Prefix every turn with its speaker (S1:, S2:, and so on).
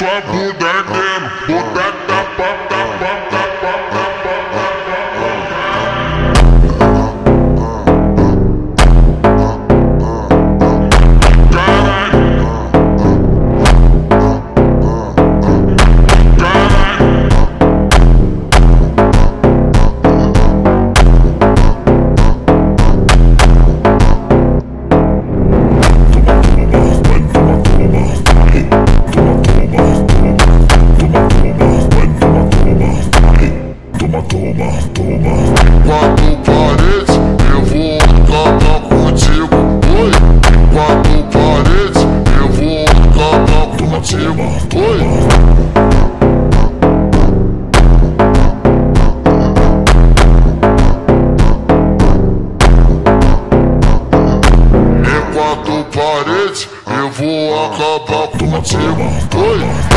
S1: sua bunda mesmo. Bunda quatro paredes, eu vou acabar contigo. Oi, quatro paredes, eu vou acabar contigo. Oi. Em quatro paredes, eu vou acabar contigo. Oi.